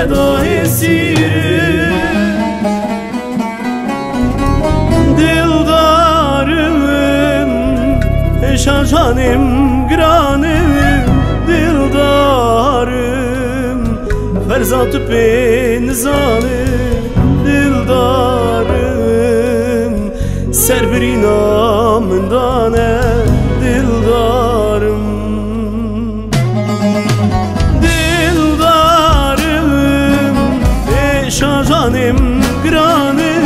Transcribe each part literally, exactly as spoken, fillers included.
sedayê sîrê dildarım eşa canım giranım dildarım ferzat pênizanım dildarım serbirinam dane dildarım dildarım eşa canım giranım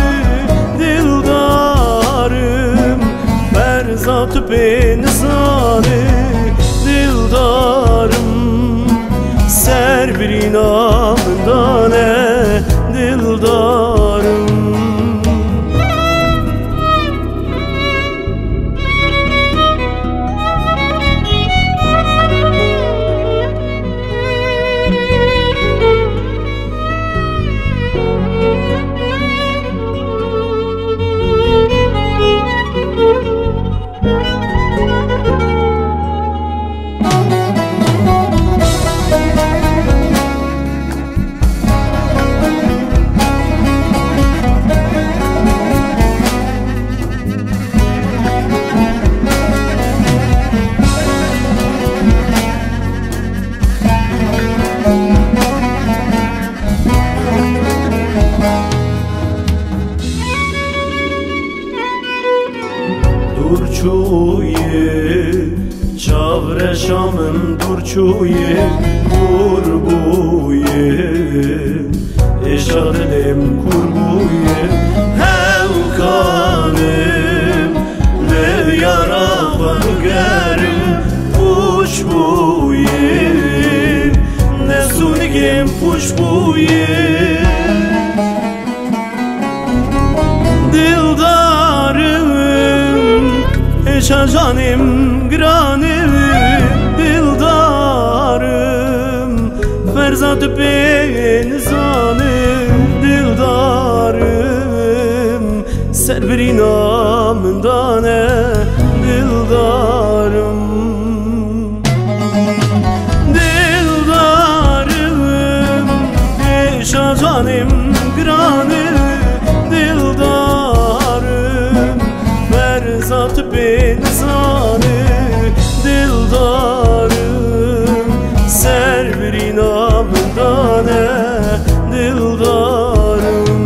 dildarım ferzat pênizanım dildarım serbirinam dane dildarım Durçuye çavre şamın durçuye kurbuye eşadelim kurbuye hevkanım ne yara banugerim puşbuye ne sunigim puşbuye eşa canım giranım dildarım ferzat pênizanım dildarım serbirinam dane dildarım dildarım eşa canım giranım dildarım ferzat pênizanı dildarım serbirinam dane dildarım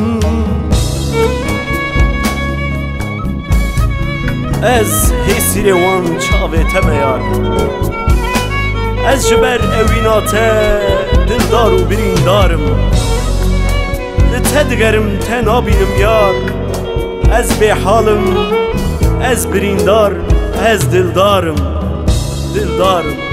Ez hêsîrê wan çavê te me yar Ez ji ber ewîna te dildar û birîndarım Li te digerim te nabînim yar Ez bêhalım Ez birîndar, ez dildarım, dildarım